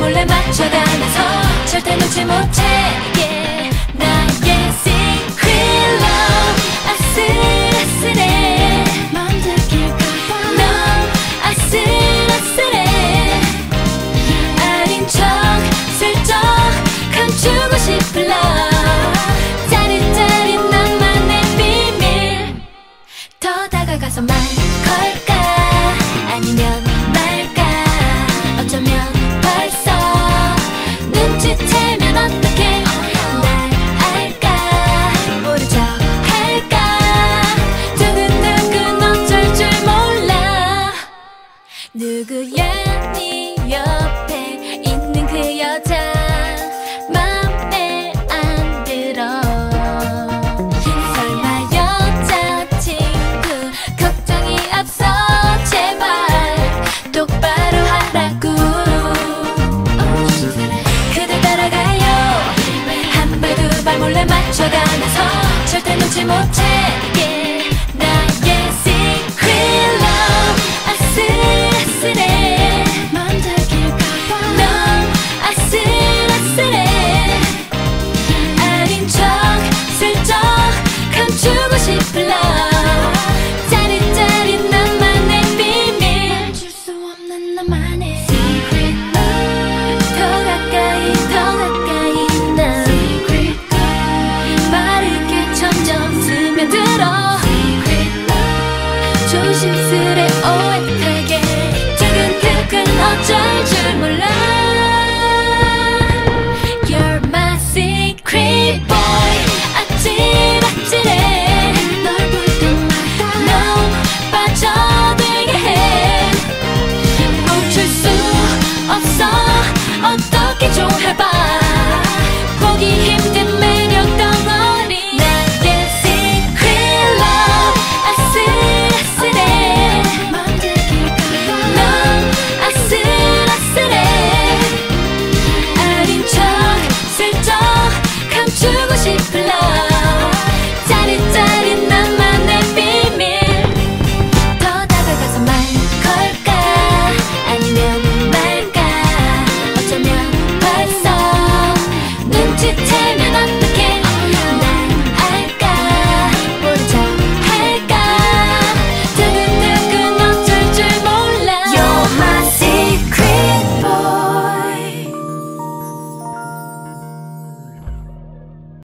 몰래 맞춰 다녀서 절대 놓지 못해. yeah. 나의 secret love 아슬아슬해. 맘 들킬까봐 넌 아슬아슬해. 아닌 척 슬쩍 감추고 싶은 love. 짜릿짜릿 나만의 비밀. 더 다가가서 말 걸까 아니면 말까. 어쩌면 벌써 눈치채면 어떡해. 날 알까 모른 척 할까. 두근두근 어쩔 줄 몰라. 누구야 네 옆에 있는 그 여자 맘에 안 들어. 설마 여자친구 걱정이 앞서. 제발 똑바로 하라고. 그대 따라가요. 한 발 두 발 몰래 맞춰 다녀서 절대 놓지 못해. yeah. 나의 secret love 아슬아슬해. 맘 들킬까봐 넌 아슬아슬해. 아닌 척 슬쩍 감추고 싶은 love. 짜릿짜릿 나만의 비밀. 줄 수 없는 나만의